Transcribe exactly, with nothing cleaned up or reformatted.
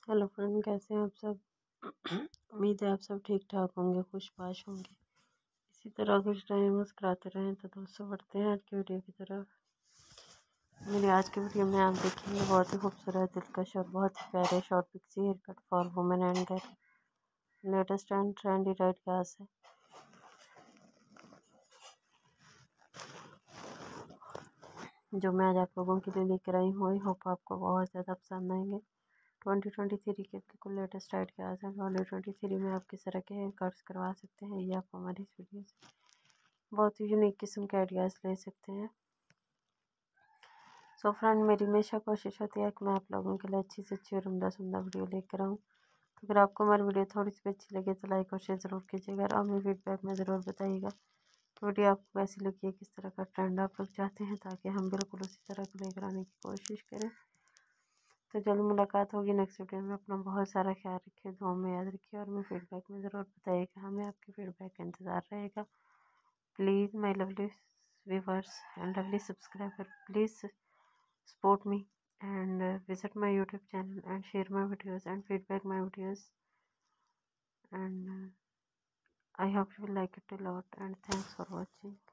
Hello friend, कैसे हैं आप सब। उम्मीद है आप सब ठीक ठाक होंगे, खुशबाश होंगे। इसी तरह कुछ टाइम मुस्कुराते रहें। तो दोस्तों, बढ़ते हैं आज की वीडियो की तरफ। मेरी आज की वीडियो में आप देखेंगे बहुत ही खूबसूरत, दिलकश और बहुत ही प्यारे short pixie hair cut for women and girl. Latest and trendy right class है जो मैं आज आप लोगों के लिए लेकर आई हूँ। आई होप आपको बहुत ज़्यादा पसंद आएंगे। ट्वेंटी ट्वेंटी थ्री के बिल्कुल लेटेस्ट राइट क्लास है। ट्वेंटी ट्वेंटी थ्री में आप किस तरह के हेयर कट्स करवा सकते हैं, ये आप हमारी इस वीडियो से बहुत ही यूनिक किस्म के आइडियाज़ ले सकते हैं। सो फ्रेंड, मेरी हमेशा कोशिश होती है कि मैं आप लोगों के लिए अच्छी से अच्छी और उम्दा सुंदर वीडियो लेकर आऊँ। तो अगर आपको हमारी वीडियो थोड़ी सी अच्छी लगे तो लाइक और शेयर ज़रूर कीजिएगा और हमें फीडबैक में ज़रूर बताइएगा कि वीडियो आपको कैसी लगी है, किस तरह का ट्रेंड आप लोग चाहते हैं, ताकि हम बिल्कुल उसी तरह को लेकर आने की कोशिश करें। तो जल्द मुलाकात होगी नेक्स्ट वीडियो में। अपना बहुत सारा ख्याल रखिए, दुआ में याद रखिए और हमें फीडबैक में ज़रूर बताइएगा। हमें आपके फीडबैक का इंतज़ार रहेगा। Please my lovely viewers and lovely subscriber, please support me and uh, visit my YouTube channel and share my videos and feedback my videos, and uh, I hope you will like it a lot, and thanks for watching.